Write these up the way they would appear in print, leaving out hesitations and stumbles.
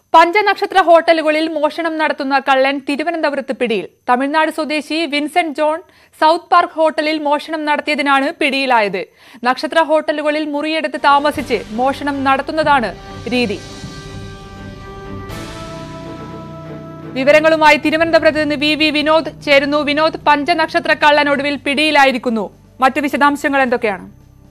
പഞ്ചനക്ഷത്ര ഹോട്ടലുകളിൽ മോഷണം നടത്തുന്ന കള്ളൻ തിരുവനന്തപുരത്ത് പിടിയിൽ. തമിഴ്നാട് സ്വദേശി വിൻസെന്റ് ജോൺ സൗത്ത് പാർക്ക് ഹോട്ടലിൽ മോഷണം നടത്തിയതിനാണ് പിടിയിലായത്. നക്ഷത്ര ഹോട്ടലുകളിൽ മുറിയെടുത്ത് താമസിച്ച് മോഷണം നടത്തുന്നതാണ് രീതി. വിവരങ്ങളുമായി തിരുവനന്തപുരത്ത് നിന്ന് വി വിനോദ് ചേരുന്നു. വിനോദ്, പഞ്ചനക്ഷത്ര കള്ളൻ ഒടുവിൽ പിടിയിലായിരിക്കുന്നു. മറ്റു വിശദാംശങ്ങൾ എന്തൊക്കെയാണ്?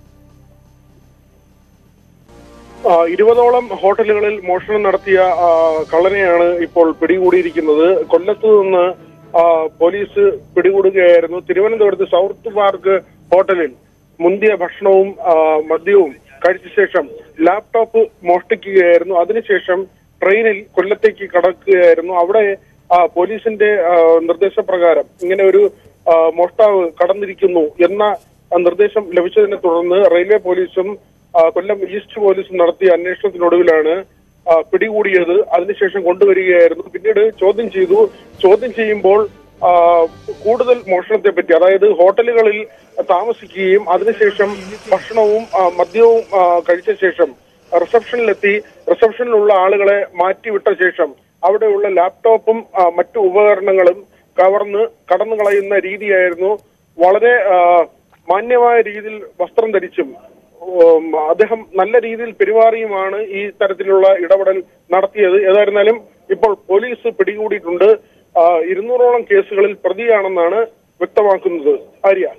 20ഓളം ഹോട്ടലുകളിൽ മോഷണം നടത്തിയ കള്ളനെയാണ് ഇപ്പോൾ പിടികൂടിയിരിക്കുന്നത്. കൊല്ലത്ത് നിന്ന് പോലീസ് പിടികൂടുകയായിരുന്നു. തിരുവനന്തപുരത്ത് സൗത്ത് പാർക്ക് ഹോട്ടലിൽ മുന്തിയ ഭക്ഷണവും മദ്യവും കഴിച്ച ശേഷം ലാപ്ടോപ്പ് മോഷ്ടിക്കുകയായിരുന്നു. അതിനുശേഷം ട്രെയിനിൽ കൊല്ലത്തേക്ക് കടക്കുകയായിരുന്നു. അവിടെ പോലീസിന്റെ നിർദ്ദേശപ്രകാരം ഇങ്ങനെ ഒരു മോഷ്ടാവ് കടന്നിരിക്കുന്നു എന്ന നിർദ്ദേശം ലഭിച്ചതിനെ തുടർന്ന് റെയിൽവേ പോലീസും കൊല്ലം ഈസ്റ്റ് പോലീസും നടത്തിയ അന്വേഷണത്തിനൊടുവിലാണ് പിടികൂടിയത്. അതിനുശേഷം കൊണ്ടുവരികയായിരുന്നു. പിന്നീട് ചോദ്യം ചെയ്യുമ്പോൾ കൂടുതൽ മോഷണത്തെ പറ്റി, അതായത് ഹോട്ടലുകളിൽ താമസിക്കുകയും അതിനുശേഷം ഭക്ഷണവും മദ്യവും കഴിച്ച ശേഷം റിസപ്ഷനിലെത്തി റിസപ്ഷനിലുള്ള ആളുകളെ മാറ്റിവിട്ട ശേഷം അവിടെയുള്ള ലാപ്ടോപ്പും മറ്റു ഉപകരണങ്ങളും കടന്നു കളയുന്ന രീതിയായിരുന്നു. വളരെ മാന്യമായ രീതിയിൽ വസ്ത്രം ധരിച്ചും അദ്ദേഹം നല്ല രീതിയിൽ പെരുമാറിയുമാണ് ഈ തരത്തിലുള്ള ഇടപെടൽ നടത്തിയത്. ഏതായിരുന്നാലും ഇപ്പോൾ പോലീസ് പിടികൂടിയിട്ടുണ്ട്. 200ഓളം കേസുകളിൽ പ്രതിയാണെന്നാണ് വ്യക്തമാക്കുന്നത്. ആര്യ,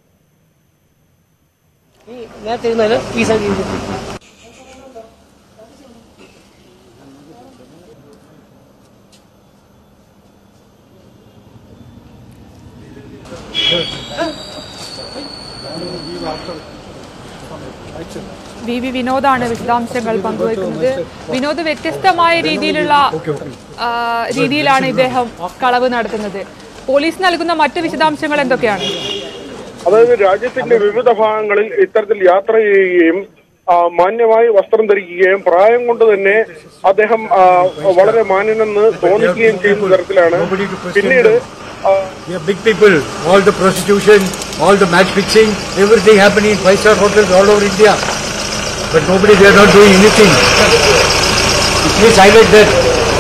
വി വിനോദാണ് വിശദാംശങ്ങൾ പങ്കുവയ്ക്കുന്നത്. വിനോദ്, വ്യത്യസ്തമായ രീതിയിലാണ് ഇദ്ദേഹം കളവ് നടത്തുന്നത്. പോലീസ് നൽകുന്ന മറ്റ് വിശദാംശങ്ങൾ എന്തൊക്കെയാണ്? അതായത് രാജ്യത്തിന്റെ വിവിധ ഭാഗങ്ങളിൽ ഇത്തരത്തിൽ യാത്ര ചെയ്യുകയും മാന്യമായി വസ്ത്രം ധരിക്കുകയും പ്രായം കൊണ്ട് തന്നെ അദ്ദേഹം വളരെ മാന്യനെന്ന് തോന്നിക്കുകയും ചെയ്യുന്ന തരത്തിലാണ്. പിന്നീട് big people, all the prostitution, all the match fixing, everything happening in 5-star hotels all over India. But nobody, they are not doing anything. Please highlight that.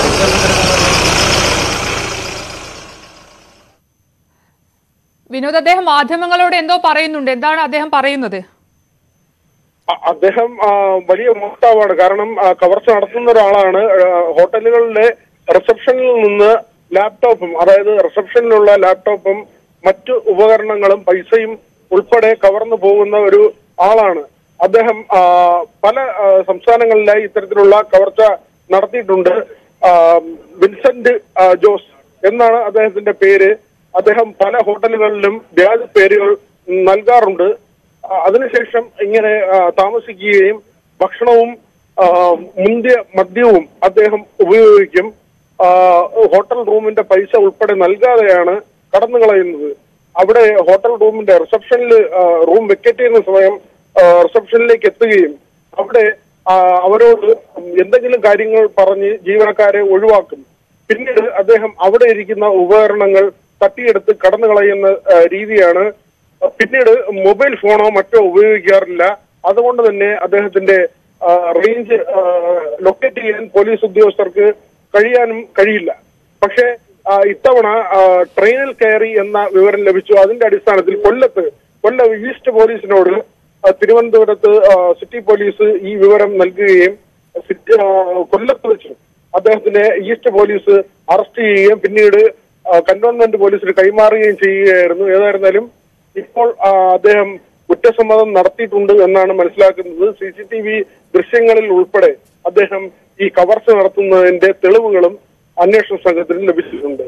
Vinod, അദ്ദേഹം മാധ്യമങ്ങളോട് എന്തോ പറയുന്നുണ്ട്. എന്താണ് അദ്ദേഹം പറയുന്നത്? അദ്ദേഹം വലിയ മോഷ്ടാവാണ്. കാരണം കവർച്ച നടത്തുന്ന ഒരാളാണ്. ഹോട്ടലുകളിലെ റിസപ്ഷനിൽ നിന്ന് ലാപ്ടോപ്പും, അതായത് റിസപ്ഷനിലുള്ള ലാപ്ടോപ്പും മറ്റു ഉപകരണങ്ങളും പൈസയും ഉൾപ്പെടെ കവർന്നു പോകുന്ന ഒരു ആളാണ്. അദ്ദേഹം പല സംസ്ഥാനങ്ങളിലായി ഇത്തരത്തിലുള്ള കവർച്ച നടത്തിയിട്ടുണ്ട്. വിൻസെന്റ് ജോസ് എന്നാണ് അദ്ദേഹത്തിന്റെ പേര്. അദ്ദേഹം പല ഹോട്ടലുകളിലും വ്യാജ പേരുകൾ നൽകാറുണ്ട്. അതിനുശേഷം ഇങ്ങനെ താമസിക്കുകയും ഭക്ഷണവും മുന്തിയ മദ്യവും അദ്ദേഹം ഉപയോഗിക്കും. ഹോട്ടൽ റൂമിന്റെ പൈസ ഉൾപ്പെടെ നൽകാതെയാണ് കടന്നു കളയുന്നത്. അവിടെ ഹോട്ടൽ റൂമിന്റെ റിസപ്ഷനിൽ റൂം വെക്കേറ്റ് ചെയ്യുന്ന സമയം റിസപ്ഷനിലേക്ക് എത്തുകയും അവിടെ അവരോട് എന്തെങ്കിലും കാര്യങ്ങൾ പറഞ്ഞ് ജീവനക്കാരെ ഒഴിവാക്കും. പിന്നീട് അദ്ദേഹം അവിടെ ഇരിക്കുന്ന ഉപകരണങ്ങൾ തട്ടിയെടുത്ത് കടന്നു കളയുന്ന രീതിയാണ്. പിന്നീട് മൊബൈൽ ഫോണോ മറ്റോ ഉപയോഗിക്കാറില്ല. അതുകൊണ്ട് തന്നെ അദ്ദേഹത്തിന്റെ റേഞ്ച് ലൊക്കേറ്റ് ചെയ്യാൻ പോലീസ് ഉദ്യോഗസ്ഥർക്ക് കഴിയില്ല. പക്ഷേ ഇത്തവണ ട്രെയിനിൽ കയറി എന്ന വിവരം ലഭിച്ചു. അതിന്റെ അടിസ്ഥാനത്തിൽ കൊല്ലം ഈസ്റ്റ് പോലീസിനോട് തിരുവനന്തപുരത്ത് സിറ്റി പോലീസ് ഈ വിവരം നൽകുകയും കൊല്ലത്ത് വെച്ച് അദ്ദേഹത്തിനെ ഈസ്റ്റ് പോലീസ് അറസ്റ്റ് ചെയ്യുകയും പിന്നീട് കന്റോൺമെന്റ് പോലീസിന് കൈമാറുകയും ചെയ്യുകയായിരുന്നു. ഏതായിരുന്നാലും ഇപ്പോൾ അദ്ദേഹം കുറ്റസമ്മതം നടത്തിയിട്ടുണ്ട് എന്നാണ് മനസ്സിലാക്കുന്നത്. CCTV ദൃശ്യങ്ങളിൽ ഉൾപ്പെടെ അദ്ദേഹം ഈ കവർച്ച നടത്തുന്നതിന്റെ തെളിവുകളും അന്വേഷണ സംഘത്തിന് ലഭിച്ചിട്ടുണ്ട്.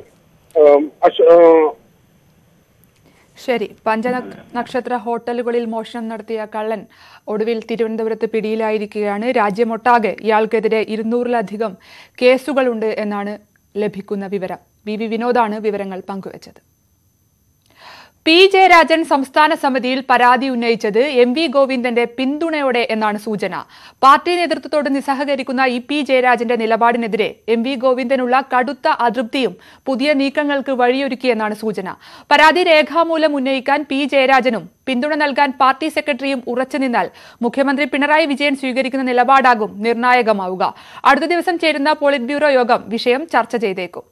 ശരി, പഞ്ചനക്ഷത്ര ഹോട്ടലുകളിൽ മോഷണം നടത്തിയ കള്ളൻ ഒടുവിൽ തിരുവനന്തപുരത്ത് പിടിയിലായിരിക്കുകയാണ്. രാജ്യമൊട്ടാകെ ഇയാൾക്കെതിരെ 200-ലധികം കേസുകളുണ്ട് എന്നാണ് ലഭിക്കുന്ന വിവരം. വി വിനോദാണ് വിവരങ്ങൾ പങ്കുവച്ചത്. പി ജയരാജൻ സംസ്ഥാന സമിതിയിൽ പരാതി ഉന്നയിച്ചത് എം.വി. ഗോവിന്ദന്റെ പിന്തുണയോടെ എന്നാണ് സൂചന. പാർട്ടി നേതൃത്വത്തോട് നിസ്സഹകരിക്കുന്ന പി ജയരാജന്റെ നിലപാടിനെതിരെ എം.വി. ഗോവിന്ദനുള്ള കടുത്ത അതൃപ്തിയും പുതിയ നീക്കങ്ങൾക്ക് വഴിയൊരുക്കിയെന്നാണ് സൂചന. പരാതി രേഖാമൂലം ഉന്നയിക്കാൻ പി ജയരാജനും പിന്തുണ നൽകാൻ പാർട്ടി സെക്രട്ടറിയും ഉറച്ചുനിന്നാൽ മുഖ്യമന്ത്രി പിണറായി വിജയൻ സ്വീകരിക്കുന്ന നിലപാടാകും നിർണായകമാവുക. അടുത്ത ദിവസം ചേരുന്ന പോളിറ്റ് ബ്യൂറോ യോഗം വിഷയം ചർച്ച ചെയ്തേക്കും.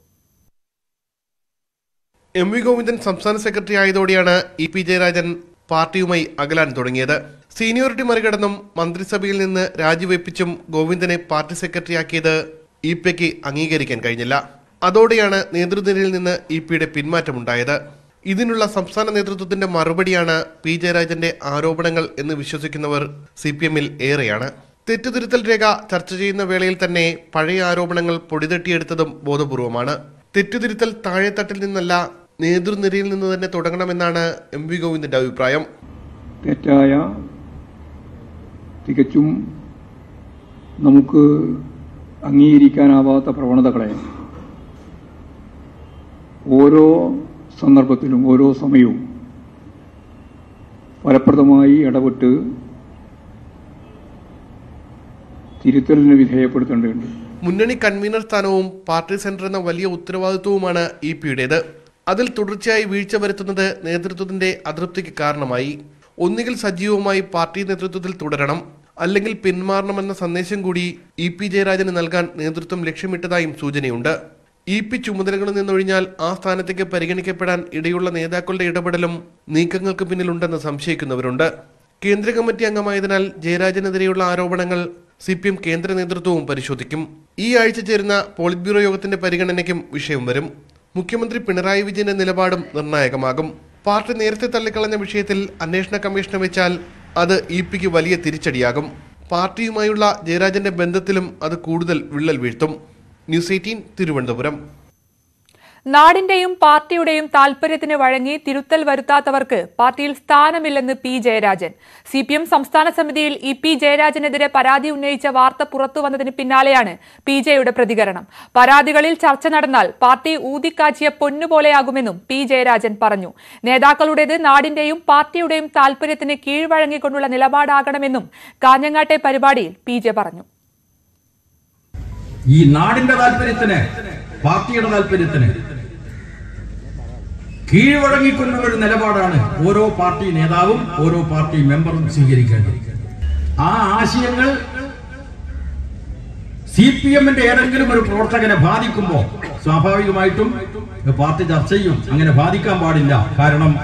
എം.വി. ഗോവിന്ദൻ സംസ്ഥാന സെക്രട്ടറി ആയതോടെയാണ് പി ജയരാജൻ പാർട്ടിയുമായി അകലാൻ തുടങ്ങിയത്. സീനിയോറിറ്റി മറികടന്നും മന്ത്രിസഭയിൽ നിന്ന് രാജിവെപ്പിച്ചും ഗോവിന്ദനെ പാർട്ടി സെക്രട്ടറിയാക്കിയത് പിക്ക് അംഗീകരിക്കാൻ കഴിഞ്ഞില്ല. അതോടെയാണ് നേതൃനിരയിൽ നിന്ന് പിയുടെ പിന്മാറ്റമുണ്ടായത്. ഇതിനുള്ള സംസ്ഥാന നേതൃത്വത്തിന്റെ മറുപടിയാണ് പി ജയരാജന്റെ ആരോപണങ്ങൾ എന്ന് വിശ്വസിക്കുന്നവർ CPM-ൽ ഏറെയാണ്. തെറ്റുതിരുത്തൽ രേഖ ചർച്ച ചെയ്യുന്ന വേളയിൽ തന്നെ പഴയ ആരോപണങ്ങൾ പൊടിതട്ടിയെടുത്തതും ബോധപൂർവമാണ്. തെറ്റുതിരുത്തൽ താഴെത്തട്ടിൽ നിന്നല്ല, നേതൃനിരയിൽ നിന്ന് തന്നെ തുടങ്ങണമെന്നാണ് എം.വി. ഗോവിന്ദന്റെ അഭിപ്രായം. തെറ്റായ, തികച്ചും നമുക്ക് അംഗീകരിക്കാനാവാത്ത പ്രവണതകളെ ഓരോ സന്ദർഭത്തിലും ഓരോ സമയവും ഫലപ്രദമായി ഇടപെട്ട് തിരുത്തലിന് വിധേയപ്പെടുത്തേണ്ടതുണ്ട്. മുന്നണി കൺവീനർ സ്ഥാനവും പാർട്ടി സെന്റർ എന്ന വലിയ ഉത്തരവാദിത്വവുമാണ് പിയുടേത്. അതിൽ തുടർച്ചയായി വീഴ്ച വരുത്തുന്നത് നേതൃത്വത്തിന്റെ അതൃപ്തിക്ക് കാരണമായി. ഒന്നുകിൽ സജീവമായി പാർട്ടി നേതൃത്വത്തിൽ തുടരണം, അല്ലെങ്കിൽ പിന്മാറണമെന്ന സന്ദേശം കൂടി പി ജയരാജന് നൽകാൻ നേതൃത്വം ലക്ഷ്യമിട്ടതായും സൂചനയുണ്ട്. പി ചുമതലകളിൽ നിന്നൊഴിഞ്ഞാൽ ആ സ്ഥാനത്തേക്ക് പരിഗണിക്കപ്പെടാൻ ഇടയുള്ള നേതാക്കളുടെ ഇടപെടലും നീക്കങ്ങൾക്ക് പിന്നിലുണ്ടെന്ന് സംശയിക്കുന്നവരുണ്ട്. കേന്ദ്ര കമ്മിറ്റി അംഗമായതിനാൽ ജയരാജനെതിരെയുള്ള ആരോപണങ്ങൾ CPM കേന്ദ്ര നേതൃത്വവും പരിശോധിക്കും. ഈ ആഴ്ച ചേരുന്ന പോളിറ്റ് ബ്യൂറോ യോഗത്തിന്റെ പരിഗണനയ്ക്കും വിഷയം വരും. മുഖ്യമന്ത്രി പിണറായി വിജയന്റെ നിലപാടും നിർണായകമാകും. പാർട്ടി നേരത്തെ തള്ളിക്കളഞ്ഞ വിഷയത്തിൽ അന്വേഷണ കമ്മീഷനെ വെച്ചാൽ അത് പിക്ക് വലിയ തിരിച്ചടിയാകും. പാർട്ടിയുമായുള്ള ജയരാജന്റെ ബന്ധത്തിലും അത് കൂടുതൽ വിള്ളൽ വീഴ്ത്തും. ന്യൂസ് 18 തിരുവനന്തപുരം. നാടിന്റെയും പാർട്ടിയുടെയും താൽപര്യത്തിന് വഴങ്ങി തിരുത്തൽ വരുത്താത്തവർക്ക് പാർട്ടിയിൽ സ്ഥാനമില്ലെന്ന് പി ജയരാജൻ. CPM സംസ്ഥാന സമിതിയിൽ പി ജയരാജനെതിരെ പരാതി ഉന്നയിച്ച വാർത്ത പുറത്തുവന്നതിന് പിന്നാലെയാണ് PJയുടെ പ്രതികരണം. പരാതികളിൽ ചർച്ച നടന്നാൽ പാർട്ടി ഊതിക്കാച്ചിയ പൊന്നുപോലെയാകുമെന്നും പി ജയരാജൻ പറഞ്ഞു. നേതാക്കളുടേത് നാടിന്റെയും പാർട്ടിയുടെയും താൽപര്യത്തിന് കീഴ്വഴങ്ങിക്കൊണ്ടുള്ള നിലപാടാകണമെന്നും കാഞ്ഞങ്ങാട്ടെ പരിപാടിയിൽ PJ പറഞ്ഞു. ഈ നാടിന്റെ താൽപര്യത്തിന്, പാർട്ടിയുടെ താൽപര്യത്തിന് കീഴ്വഴങ്ങിക്കൊണ്ടുള്ള ഒരു നിലപാടാണ് ഓരോ പാർട്ടി നേതാവും ഓരോ പാർട്ടി മെമ്പറും സ്വീകരിക്കേണ്ടത്. ആ ആശയങ്ങൾ CPM-ന്റെ ഏതെങ്കിലും ഒരു പ്രവർത്തകനെ ബാധിക്കുമ്പോൾ സ്വാഭാവികമായിട്ടും പാർട്ടി ചർച്ച ചെയ്യും. അങ്ങനെ ബാധിക്കാൻ പാടില്ല. കാരണം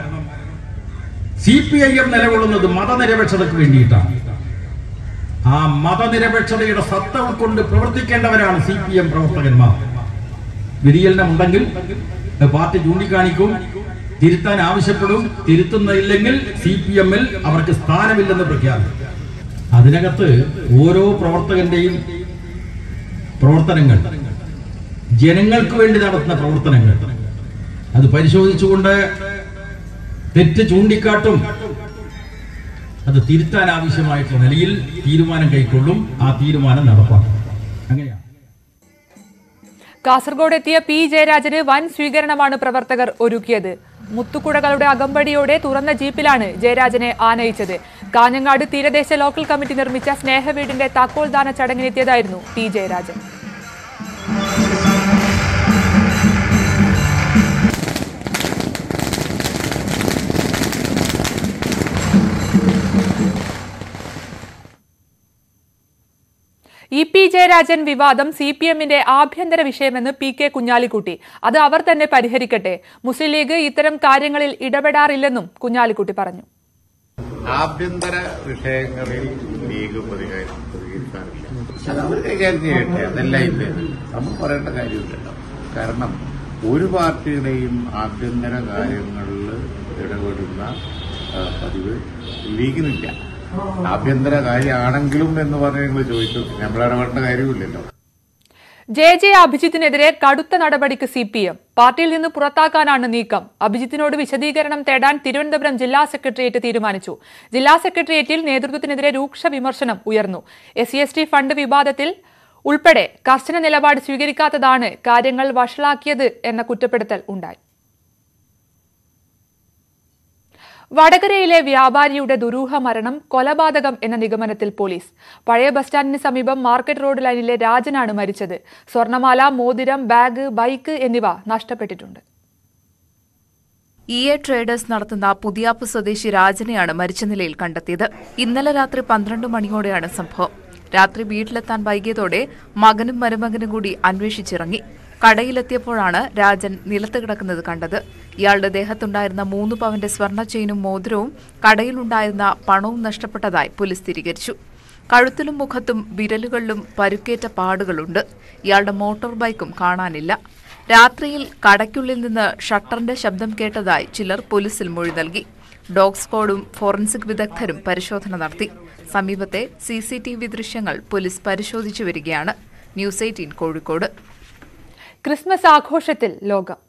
CPIM നിലകൊള്ളുന്നത് മതനിരപേക്ഷതയ്ക്ക് വേണ്ടിയിട്ടാണ്. ആ മതനിരപേക്ഷതയുടെ സത്ത ഉൾക്കൊണ്ട് പ്രവർത്തിക്കേണ്ടവരാണ് CPM പ്രവർത്തകന്മാർ. വ്യതിചലനമുണ്ടെങ്കിൽ പാർട്ടി ചൂണ്ടിക്കാണിക്കും, തിരുത്താൻ ആവശ്യപ്പെടും. തിരുത്തുന്നില്ലെങ്കിൽ CPM-ൽ അവർക്ക് സ്ഥാനമില്ലെന്ന് പ്രഖ്യാപിക്കും. അതിനകത്ത് ഓരോ പ്രവർത്തകന്റെയും പ്രവർത്തനങ്ങൾ, ജനങ്ങൾക്ക് വേണ്ടി നടത്തുന്ന പ്രവർത്തനങ്ങൾ, അത് പരിശോധിച്ചുകൊണ്ട് തെറ്റ് ചൂണ്ടിക്കാട്ടും. അത് തിരുത്താൻ ആവശ്യമായിട്ടുള്ള നിലയിൽ തീരുമാനം കൈക്കൊള്ളും. ആ തീരുമാനം നടപ്പാക്കും. അങ്ങനെയാണ്. കാസർഗോഡ് എത്തിയ പി ജയരാജന് വൻ സ്വീകരണമാണ് പ്രവർത്തകർ ഒരുക്കിയത്. മുത്തുക്കുടകളുടെ അകമ്പടിയോടെ തുറന്ന ജീപ്പിലാണ് ജയരാജനെ ആനയിച്ചത്. കാഞ്ഞങ്ങാട് തീരദേശ ലോക്കൽ കമ്മിറ്റി നിർമ്മിച്ച സ്നേഹവീടിന്റെ താക്കോൽദാന ചടങ്ങിനെത്തിയതായിരുന്നു പി ജയരാജൻ. പി ജയരാജൻ വിവാദം CPM-ന്റെ ആഭ്യന്തര വിഷയമെന്ന് PK കുഞ്ഞാലിക്കുട്ടി. അത് അവർ തന്നെ പരിഹരിക്കട്ടെ. മുസ്ലിം ലീഗ് ഇത്തരം കാര്യങ്ങളിൽ ഇടപെടാറില്ലെന്നും കുഞ്ഞാലിക്കുട്ടി പറഞ്ഞു. ആഭ്യന്തര വിഷയങ്ങളിൽ ലീഗ് പ്രതികരിക്കാറില്ല. അത് അവർ കൈകാര്യം ചെയ്യട്ടെ. അതല്ല ഇല്ലേ നമ്മൾ പറയേണ്ട കാര്യമില്ലല്ലോ. കാരണം ഒരു പാർട്ടിയുടെയും ആഭ്യന്തര കാര്യങ്ങളിൽ ഇടപെടുന്ന പതിവ് ലീഗിനില്ല. ആഭ്യന്തര കാര്യമാണെങ്കിലും എന്ന് പറഞ്ഞ് നിങ്ങൾ ചോദിച്ചു, നമ്മൾ ഇടപെടേണ്ട കാര്യമില്ലല്ലോ. JJ അഭിജിത്തിനെതിരെ കടുത്ത നടപടിക്ക് CPM. പാർട്ടിയിൽ നിന്ന് പുറത്താക്കാനാണ് നീക്കം. അഭിജിത്തിനോട് വിശദീകരണം തേടാൻ തിരുവനന്തപുരം ജില്ലാ സെക്രട്ടേറിയറ്റ് തീരുമാനിച്ചു. ജില്ലാ സെക്രട്ടേറിയറ്റിൽ നേതൃത്വത്തിനെതിരെ രൂക്ഷ വിമർശനം ഉയർന്നു. SC/ST ഫണ്ട് വിവാദത്തിൽ ഉൾപ്പെടെ കർശന നിലപാട് സ്വീകരിക്കാത്തതാണ് കാര്യങ്ങൾ വഷളാക്കിയത് എന്ന കുറ്റപ്പെടുത്തൽ ഉണ്ടായി. വടകരയിലെ വ്യാപാരിയുടെ ദുരൂഹ മരണം കൊലപാതകം എന്ന നിഗമനത്തിൽ പോലീസ്. പഴയ ബസ് സ്റ്റാൻഡിന് സമീപം മാർക്കറ്റ് റോഡ് ലൈനിലെ രാജനാണ് മരിച്ചത്. സ്വർണമാല, മോതിരം, ബാഗ്, ബൈക്ക് എന്നിവ നഷ്ടപ്പെട്ടിട്ടുണ്ട്. ട്രേഡേഴ്സ് നടത്തുന്ന പുതിയാപ്പ് സ്വദേശി രാജനെയാണ് മരിച്ച നിലയിൽ കണ്ടെത്തിയത്. ഇന്നലെ രാത്രി 12 മണിയോടെയാണ് സംഭവം. രാത്രി വീട്ടിലെത്താൻ വൈകിയതോടെ മകനും മരുമകനും കൂടി അന്വേഷിച്ചിറങ്ങി. കടയിലെത്തിയപ്പോഴാണ് രാജൻ നിലത്ത് കിടക്കുന്നത് കണ്ടത്. ഇയാളുടെ ദേഹത്തുണ്ടായിരുന്ന 3 പവന്റെ സ്വർണ്ണ ചെയിനും മോതിരവും കടയിലുണ്ടായിരുന്ന പണവും നഷ്ടപ്പെട്ടതായി പോലീസ് സ്ഥിരീകരിച്ചു. കഴുത്തിലും മുഖത്തും വിരലുകളിലും പരുക്കേറ്റ പാടുകളുണ്ട്. ഇയാളുടെ മോട്ടോർ ബൈക്കും കാണാനില്ല. രാത്രിയിൽ കടയ്ക്കുള്ളിൽ നിന്ന് ഷട്ടറിന്റെ ശബ്ദം കേട്ടതായി ചിലർ പോലീസിൽ മൊഴി നൽകി. ഡോഗ് സ്ക്വാഡും ഫോറൻസിക് വിദഗ്ധരും പരിശോധന നടത്തി. സമീപത്തെ CCTV ദൃശ്യങ്ങൾ പോലീസ് പരിശോധിച്ചു വരികയാണ്. ന്യൂസ് 18 കോഴിക്കോട്. ക്രിസ്മസ് ആഘോഷത്തിൽ ലോകം.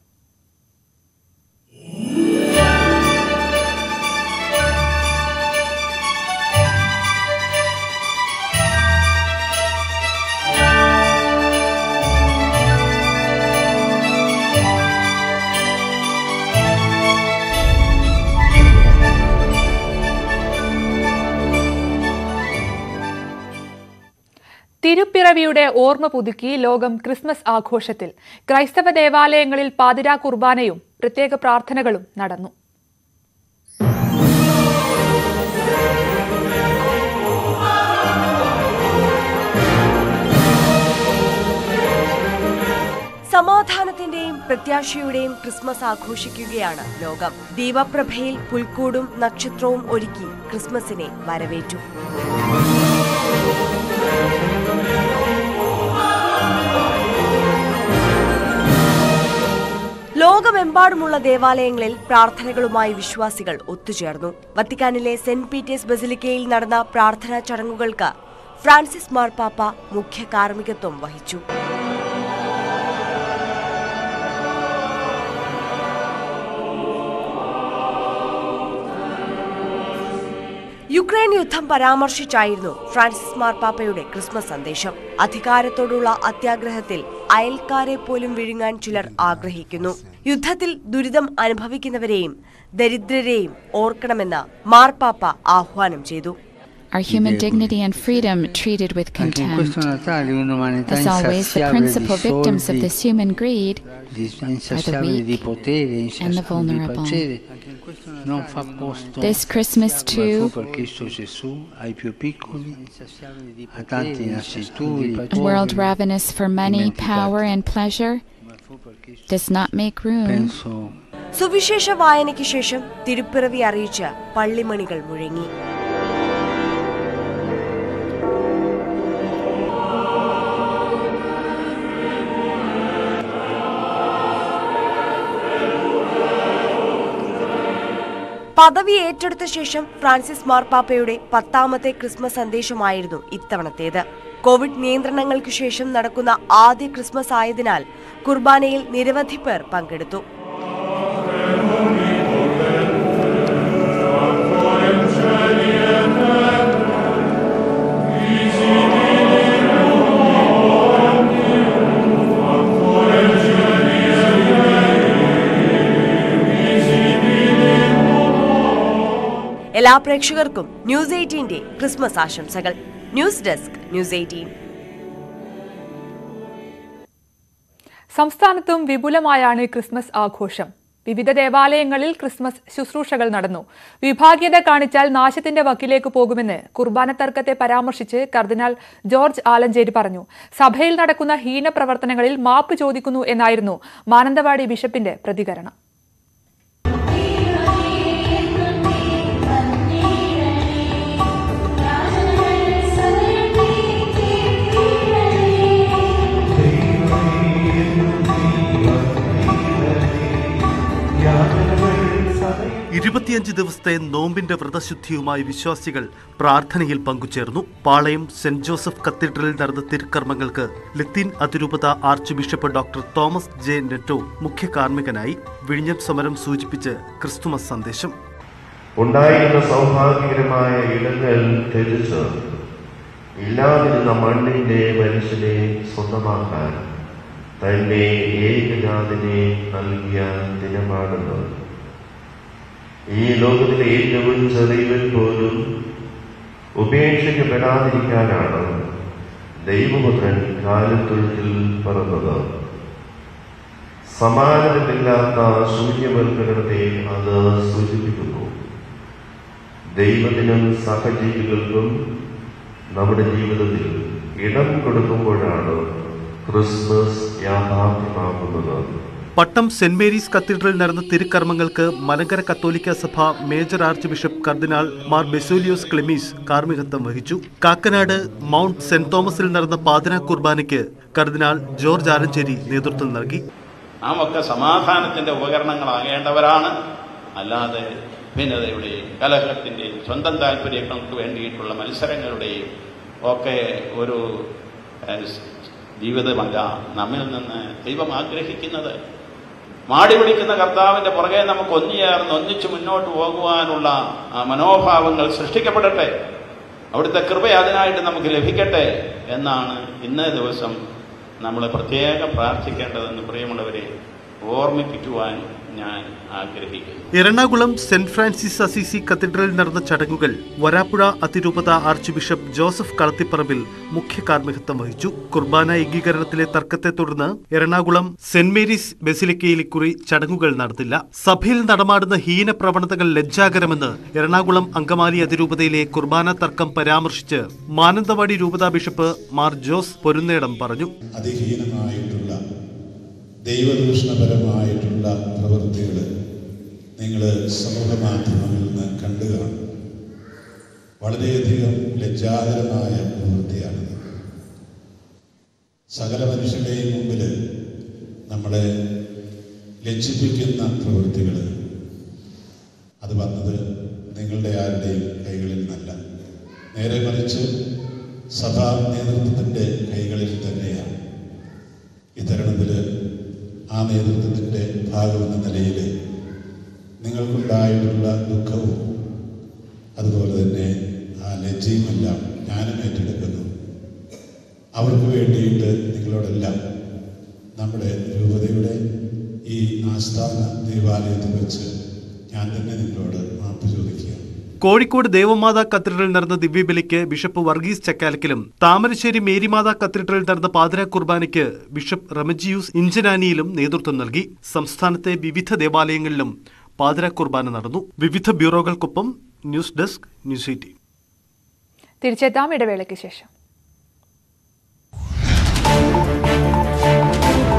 തിരുപ്പിറവിയുടെ ഓർമ്മ പുതുക്കി ലോകം ക്രിസ്മസ് ആഘോഷത്തിൽ. ക്രൈസ്തവ ദേവാലയങ്ങളിൽ പാതിരാ കുർബാനയും പ്രത്യേക പ്രാർത്ഥനകളും നടന്നു. സമാധാനത്തിന്റെയും പ്രത്യാശയുടെയും ക്രിസ്മസ് ആഘോഷിക്കുകയാണ് ലോകം. ദീപപ്രഭയിൽ പുൽക്കൂടും നക്ഷത്രവും ഒരുക്കി ക്രിസ്മസിനെ വരവേറ്റു. ലോകമെമ്പാടുമുള്ള ദേവാലയങ്ങളിൽ പ്രാർത്ഥനകളുമായി വിശ്വാസികൾ ഒത്തുചേർന്നു. വത്തിക്കാനിലെ സെന്റ് പീറ്റേഴ്സ് ബസിലിക്കയിൽ നടന്ന പ്രാർത്ഥനാ ചടങ്ങുകൾക്ക് ഫ്രാൻസിസ് മാർപ്പാപ്പ മുഖ്യ കാർമ്മികത്വം വഹിച്ചു. യുക്രൈൻ യുദ്ധം പരാമർശിച്ചായിരുന്നു ഫ്രാൻസിസ് മാർപ്പാപ്പയുടെ ക്രിസ്മസ് സന്ദേശം. അധികാരത്തോടുള്ള അത്യാഗ്രഹത്തിൽ അയൽക്കാരെ പോലും വിഴുങ്ങാൻ ചിലർ ആഗ്രഹിക്കുന്നു. യുദ്ധത്തിൽ ദുരിതം അനുഭവിക്കുന്നവരെയും ദരിദ്രരെയും ഓർക്കണമെന്ന് മാർപ്പാപ്പ ആഹ്വാനം ചെയ്തു. Our human dignity and freedom treated with contempt. As always, the principal victims of this human greed are the weak and the vulnerable. This Christmas too, a world ravenous for money, power and pleasure does not make room. സുവിശേഷ വായനയ്ക്ക് ശേഷം തിരുപ്പിറവി അറിയിച്ച് പള്ളിമണികൾ മുഴങ്ങി. പദവി ഏറ്റെടുത്ത ശേഷം Francis മാർപ്പാപ്പയുടെ 10ാമത്തെ Christmas സന്ദേശമായിരുന്നു ഇത്തവണത്തേത്. Covid നിയന്ത്രണങ്ങൾക്ക് ശേഷം നടക്കുന്ന ആദ്യ ക്രിസ്മസ് ആയതിനാൽ കുർബാനയിൽ നിരവധി പേർ പങ്കെടുത്തു. എല്ലാ പ്രേക്ഷകർക്കും ന്യൂസ് 18ന്റെ ക്രിസ്മസ് ആശംസകൾ. News desk, news 18. സംസ്ഥാനത്തും വിപുലമായാണ് ക്രിസ്മസ് ആഘോഷം. വിവിധ ദേവാലയങ്ങളിൽ ക്രിസ്മസ് ശുശ്രൂഷകൾ നടന്നു. വിഭാഗീയത കാണിച്ചാൽ നാശത്തിന്റെ വക്കിലേക്ക് പോകുമെന്ന് കുർബാന തർക്കത്തെ പരാമർശിച്ച് കർദിനാൾ ജോർജ് ആലഞ്ചേരി പറഞ്ഞു. സഭയിൽ നടക്കുന്ന ഹീനപ്രവർത്തനങ്ങളിൽ മാപ്പ് ചോദിക്കുന്നു എന്നായിരുന്നു മാനന്തവാടി ബിഷപ്പിന്റെ പ്രതികരണം. ദിവസത്തെ നോമ്പിന്റെ വ്രതശുദ്ധിയുമായി വിശ്വാസികൾ പ്രാർത്ഥനയിൽ പങ്കുചേർന്നു. പാളയം സെന്റ് ജോസഫ് കത്തീഡ്രലിൽ നടന്ന തിരുക്കർമ്മങ്ങൾക്ക് ലത്തീൻ അതിരൂപത arch bishop doctor Thomas J Netto മുഖ്യ കാർമ്മികനായി. വിഴിഞ്ഞം സമരം സൂചിപ്പിച്ച് ക്രിസ്തുമസ് സന്ദേശം. ഉണ്ടായിരുന്ന സൗഭാഗ്യകരമായ ഇടങ്ങൾ ത്യജിച്ച് ഇല്ലാതിരുന്ന മണ്ണിന്റെ മനുഷ്യനെ സ്വന്തമാക്കാൻ തന്റെ ഏകജാതിനെ നൽകിയ ദിനമാണെന്ന് ഈ ലോകത്തിലെ ഏറ്റവും ചെറിയവൻ പോലും ഉപേക്ഷിക്കപ്പെടാതിരിക്കാനാണ് ദൈവപുത്രൻ കാലത്തൊഴുത്തിൽ പറന്നത്. സമാനതയില്ലാത്ത ശൂന്യവൽക്കരണത്തെ അത് സൂചിപ്പിക്കുന്നു. ദൈവത്തിനും സഹജീവികൾക്കും നമ്മുടെ ജീവിതത്തിൽ ഇടം കൊടുക്കുമ്പോഴാണ് ക്രിസ്മസ് യാഥാർത്ഥ്യമാകുന്നത്. പട്ടം സെന്റ് മേരീസ് കത്തീഡ്രലിൽ നടന്ന തിരുക്കർമ്മങ്ങൾക്ക് മലങ്കര കത്തോലിക്ക സഭ മേജർ ആർച്ച് ബിഷപ്പ് കർദിനാൾ മാർ ബെസൂലിയോസ് ക്ലെമീസ് കാർമ്മികത്വം വഹിച്ചു. കാക്കനാട് മൗണ്ട് സെന്റ് തോമസിൽ നടന്ന പാതിരാ കുർബാനയ്ക്ക് കർദിനാൾ ജോർജ് ആലഞ്ചേരി നേതൃത്വം നൽകി. നാം ഒക്കെ സമാധാനത്തിന്റെ ഉപകരണങ്ങളാകേണ്ടവരാണ്. അല്ലാതെ ഭിന്നതയുടെയും കലഹത്തിന്റെയും സ്വന്തം താല്പര്യങ്ങൾക്ക് വേണ്ടിയിട്ടുള്ള മത്സരങ്ങളുടെയും ഒക്കെ ഒരു ജീവിതമല്ല നമ്മിൽ നിന്ന് ദൈവം ആഗ്രഹിക്കുന്നത്. മാടി പിടിക്കുന്ന കർത്താവിന്റെ പുറകെ നമുക്ക് ഒന്നുചേർന്ന് ഒന്നിച്ചു മുന്നോട്ട് പോകുവാനുള്ള മനോഭാവങ്ങൾ സൃഷ്ടിക്കപ്പെടട്ടെ. അവിടുത്തെ കൃപ അതിനായിട്ട് നമുക്ക് ലഭിക്കട്ടെ എന്നാണ് ഇന്നേ ദിവസം നമ്മൾ പ്രത്യേകം പ്രാർത്ഥിക്കേണ്ടതെന്ന് പ്രിയമുള്ളവരെ ഓർമ്മിപ്പിക്കുവാൻ ഞാൻ ആഗ്രഹിക്കുന്നു. എറണാകുളം സെന്റ് ഫ്രാൻസിസ് അസീസി കത്തീഡ്രലിൽ നടന്ന ചടങ്ങുകൾ വരാപ്പുഴ അതിരൂപത ആർച്ച് ബിഷപ്പ് ജോസഫ് കളത്തിപ്പറമ്പിൽ മുഖ്യ കാർമ്മികത്വം വഹിച്ചു. കുർബാന ഏകീകരണത്തിലെ തർക്കത്തെ തുടർന്ന് എറണാകുളം സെന്റ് മേരീസ് ബസിലിക്കയിൽ ഇക്കുറി ചടങ്ങുകൾ നടത്തില്ല. സഭയിൽ നടമാടുന്ന ഹീന പ്രവണതകൾ ലജ്ജാകരമെന്ന് എറണാകുളം അങ്കമാലി അതിരൂപതയിലെ കുർബാന തർക്കം പരാമർശിച്ച് മാനന്തവാടി രൂപതാ ബിഷപ്പ് മാർ ജോസ് പൊരുന്നേടം പറഞ്ഞു. അതിഹീനമായിട്ടുള്ള ദൈവദൂഷണപരമായിട്ടുള്ള പ്രവൃത്തികൾ നിങ്ങൾ സമൂഹ മാധ്യമങ്ങളിൽ നിന്ന് കണ്ടു കാണും. വളരെയധികം ലജ്ജാകരമായ പ്രവൃത്തിയാണിത്. സകല മനുഷ്യരുടെയും മുമ്പിൽ നമ്മളെ ലജ്ജിപ്പിക്കുന്ന പ്രവൃത്തികൾ അത് വന്നത് നിങ്ങളുടെ ആരുടെയും കൈകളിൽ നിന്നല്ല, നേരെ മറിച്ച് സഭാ നേതൃത്വത്തിൻ്റെ കൈകളിൽ തന്നെയാണ്. ഇത്തരണത്തിൽ ആ നേതൃത്വത്തിൻ്റെ ഭാഗമെന്ന നിലയിൽ നിങ്ങൾക്കുണ്ടായിട്ടുള്ള ദുഃഖവും അതുപോലെ തന്നെ ആ ലജ്ജയുമെല്ലാം ഞാനും ഏറ്റെടുക്കുന്നു. അവർക്ക് വേണ്ടിയിട്ട് നിങ്ങളോടെല്ലാം നമ്മുടെ രൂപതയുടെ ഈ ആസ്ഥാന ദേവാലയത്തിൽ വെച്ച് ഞാൻ തന്നെ നിങ്ങളോട് മാപ്പ് ചോദിക്കുക. കോഴിക്കോട് ദേവമാതാ കത്തീഡ്രലിൽ നടന്ന ദിവ്യബലിക്ക് ബിഷപ്പ് വർഗീസ് ചക്കാലക്കലും താമരശ്ശേരി മേരിമാതാ കത്തീഡ്രലിൽ നടന്ന പാതിരാ കുർബാനയ്ക്ക് ബിഷപ്പ് റമജിയൂസ് ഇഞ്ചനാനിയിലും നേതൃത്വം നൽകി. സംസ്ഥാനത്തെ വിവിധ ദേവാലയങ്ങളിലും പാതിരാ കുർബാന നടന്നു. വിവിധ ബ്യൂറോകൾക്കൊപ്പം ന്യൂസ് ഡെസ്ക് ന്യൂസ് 18. തിരിച്ചെത്താം ഇടവേളയ്ക്ക് ശേഷം.